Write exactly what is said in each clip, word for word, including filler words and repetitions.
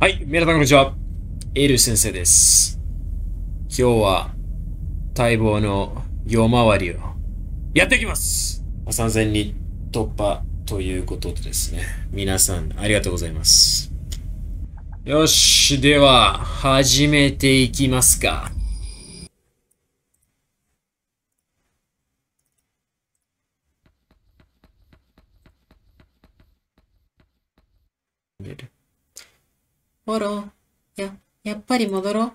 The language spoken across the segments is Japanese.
はい、皆さんこんにちは。エル先生です。今日は待望の夜回りをやっていきます。さんぜんにん突破ということでですね。皆さんありがとうございます。よし、では始めていきますか。 ボロ、や、やっぱり戻ろ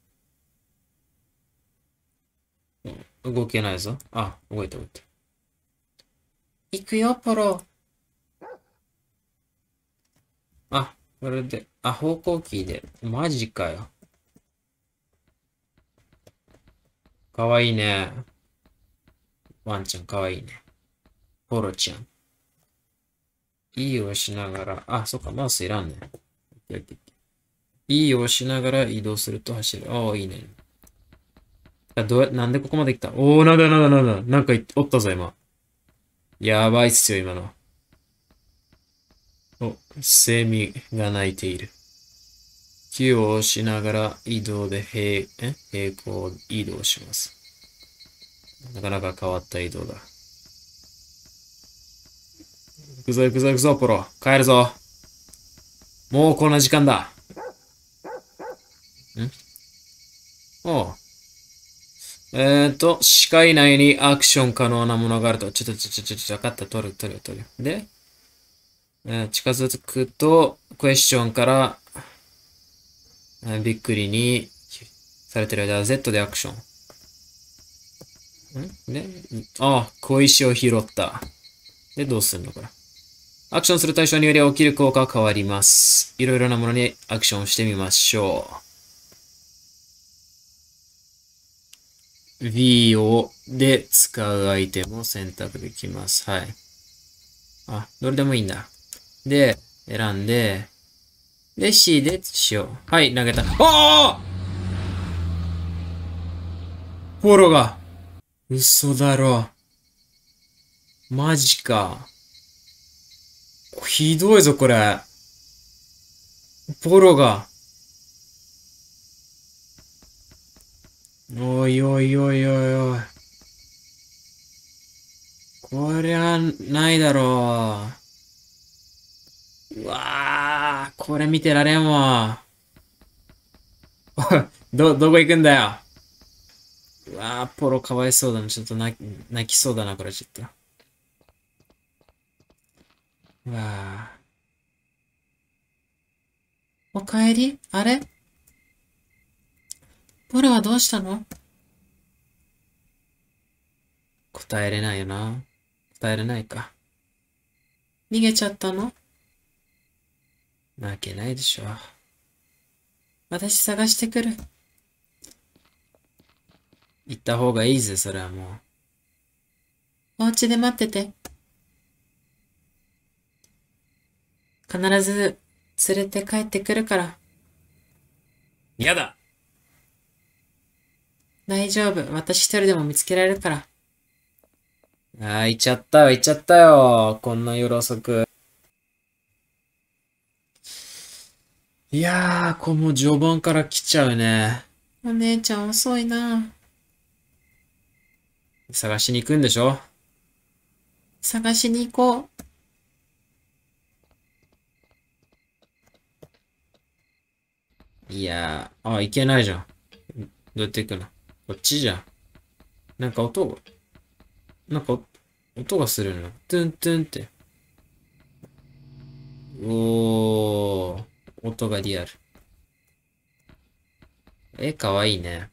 動けないぞ。あ、動いた動いた。 う。行くよ、ポロ。 あ、これで、あ、方向キーで。マジかよ。かわいいね。ワンちゃんかわいいね。ポロちゃん。E を押しながら、あ、そっか、マウスいらんね。E を押しながら移動すると走る。ああ、いいね。あ、どうや、なんでここまで来た？おー、なんだなんだなんだ。なんかいおったぞ、今。やばいっすよ、今の。お、セミが鳴いている。Q を押しながら移動で平、え平行移動します。なかなか変わった移動だ。行くぞ行くぞ行くぞ、ポロ。帰るぞ。もうこんな時間だ。んおう。えーと、視界内にアクション可能なものがあると。ちょっとちょちょちょちょ、分かった。取る取る取る。で、えー近づくと、クエスチョンから、えーびっくりにされてる間、Z でアクション。んで、ああ、小石を拾った。で、どうするのこれ。アクションする対象により起きる効果が変わります。いろいろなものにアクションをしてみましょう。V を、で使うアイテムを選択できます。はい。あ、どれでもいいんだ。で、選んで、で、C でしよう。はい、投げた。ああポロが。嘘だろ。マジか。ひどいぞ、これ。ポロが。おいおいおいおいおい。こりゃ、ないだろう。うわー、これ見てられんわ。ど、どこ行くんだよ。うわー、ポロかわいそうだな。ちょっと泣き、泣きそうだな、これちょっと。うわおかえりあれポロはどうしたの？ ー、答えれないよな。答えれないか。 逃げちゃったの？ なわけないでしょ。 私探してくる。 行った方がいいぜ、それはもお家で待ってて。必ず連れて帰ってくるから。 う。やだ。 大丈夫。私一人でも見つけられるから。 あー、行っちゃったよ、行っちゃったよ。こんな夜遅く。いやー、こうもう序盤から来ちゃうね。 お姉ちゃん遅いな。 探しに行くんでしょ？ 探しに行こう。 いやー、あ、行けないじゃん。どうやって行くの？こっちじゃん。なんか音が、なんか音がするの。トゥントゥンって。おー、音がリアル。え、かわいいね。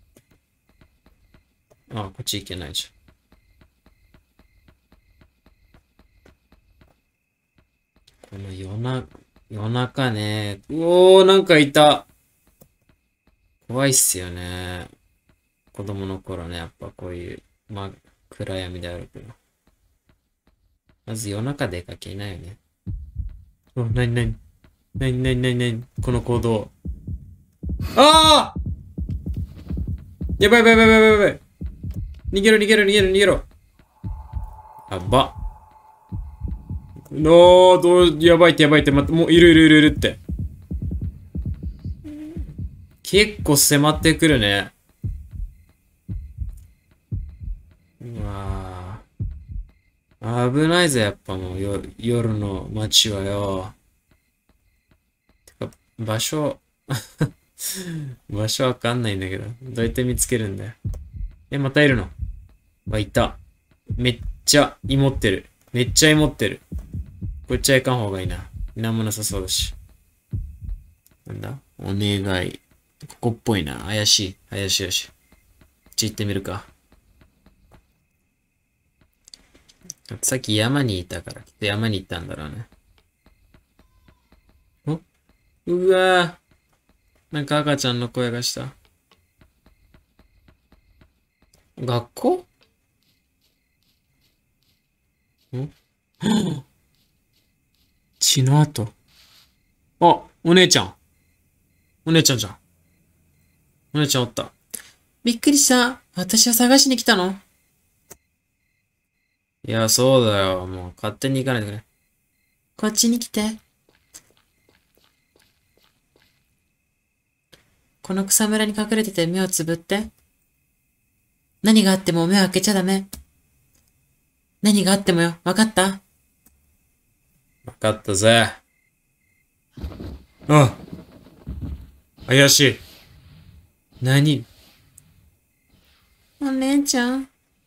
あ、こっち行けないじゃん。この夜な、夜中ね。うおー、なんかいた。怖いっすよね。子供の頃ね、やっぱこういう、まあ、暗闇で歩くの。まず夜中出かけいないよね。お、なになになになになになにこの行動。ああやばいやばいやばいやばいやばい。逃げろ逃げろ逃げろ逃げろ。やば。のー、どう、やばいってやばいって、また、もういるいるいるいるって。 結構迫ってくるね。うわぁ。危ないぜ、やっぱもうよ夜の街はよ。てか、場所、場所わかんないんだけど。どうやって見つけるんだよ。え、またいるの？わ、いた。めっちゃ芋ってる。めっちゃ芋ってる。こっちは行かん方がいいな。なんもなさそうだし。なんだ？お願い。ここっぽいな。怪しい。怪しいよし。こっち行ってみるか。さっき山にいたから、きっと山に行ったんだろうね。おうわぁ。なんか赤ちゃんの声がした。学校？ん血の跡。あ、お姉ちゃん。お姉ちゃんじゃん。お姉ちゃんおった。 びっくりした。私を探しに来たの？ いや、そうだよ。もう勝手に行かないでくれ。 こっちに来て。この草むらに隠れてて目をつぶって。何があっても目を開けちゃダメ。何があってもよ。わかった？ わかったぜ。あ、怪しい。何？ お姉ちゃん。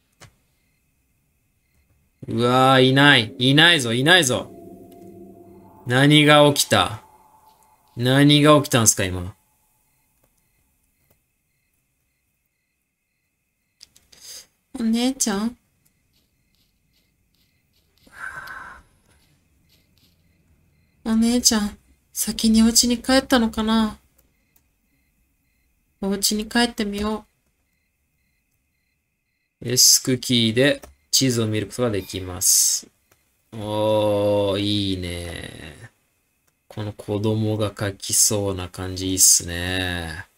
うわぁ、いない。いないぞ、いないぞ。何が起きた？何が起きたんすか、今。 お姉ちゃん。お姉ちゃん、先にお家に帰ったのかな？お家に帰ってみよエスクキーで地図を見ることができます。おー、いいね。この子供が描きそうな感じいいっすね。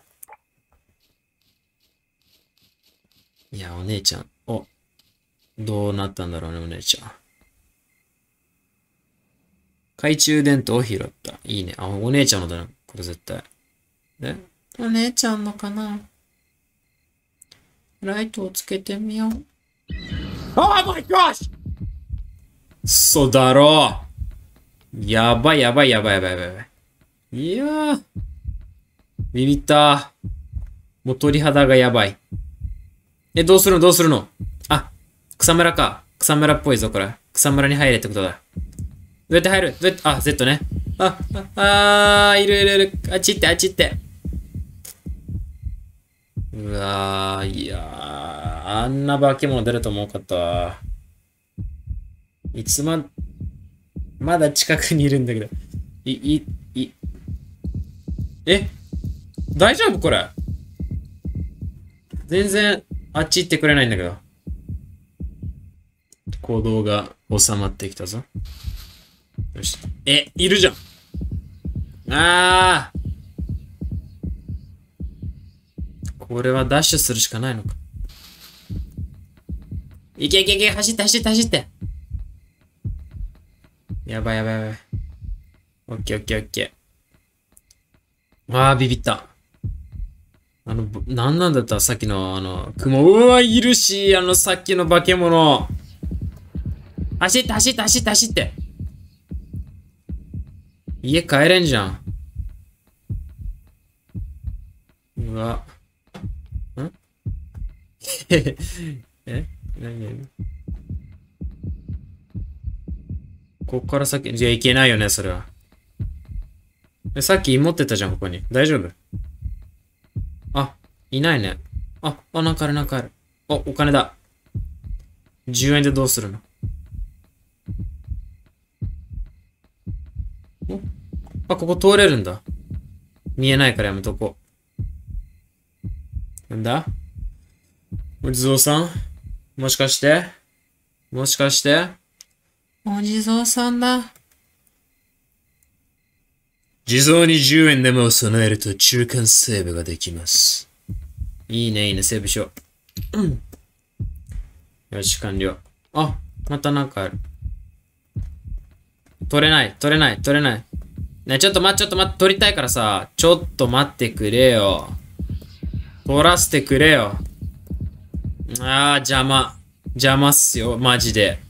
いや、お姉ちゃん。お、どうなったんだろうね、お姉ちゃん。懐中電灯を拾った。いいね。あ、お姉ちゃんのだな。これ絶対。え？ う。お姉ちゃんのかな？ライトをつけてみよう。 Oh my gosh! そうだろう。やばいやばいやばいやばいやばいやばい。いやー。ビビった。もう鳥肌がやばい。え、どうするのどうするの？あ、草むらか。草むらっぽいぞ、これ。草むらに入れってことだ。どうやって入る？どうやって、あ、Z ね。あ、あ、あー、いるいるいる。あっち行って、あっち行って。うわー、いやー、あんな化け物出ると思うかったわ。いつま、まだ近くにいるんだけど。い、い、い、え？大丈夫これ？全然、あっち行ってくれないんだけど。行動が収まってきたぞ。よし。え、いるじゃん。あー。これはダッシュするしかないのか。いけいけいけ、走って走って走って。やばいやばいやばい。オッケーオッケーオッケー。あー、ビビった。あの、なんなんだったさっきの、あの、雲。うわ、いるし、あの、さっきの化け物。走って走って走って走って。家帰れんじゃん。うわ。んえ何何こっから先、じゃあ行けないよね、それは。え、さっき持ってたじゃん、ここに。大丈夫？あ、いないね。あ、あ、なんかある、なんかある。お、お金だ。じゅうえんでどうするの？お、あ、ここ通れるんだ。見えないからやめとこう。なんだ？お地蔵さん？もしかしてもしかしてお地蔵さんだ。 地蔵にじゅうえん玉を備えると中間セーブができます。いいね、いいね、セーブしよう。うん。よし、完了。あ、またなんかある。取れない、取れない、取れない。 ね、ちょっと待って、ちょっと待って、取りたいからさ、ちょっと待ってくれよ。取らせてくれよ。あー、邪魔。邪魔っすよ、マジで。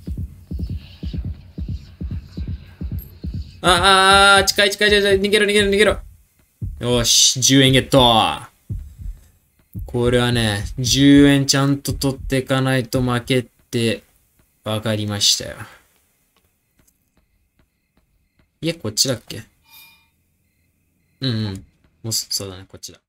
あー、あー、近い近い近い、逃げろ逃げろ逃げろ。よし、じゅうえんゲット。これはね、じゅうえんちゃんと取っていかないと負けってわかりましたよ。いや、こっちだっけ？うんうん。もう、そうだね、こっちだ。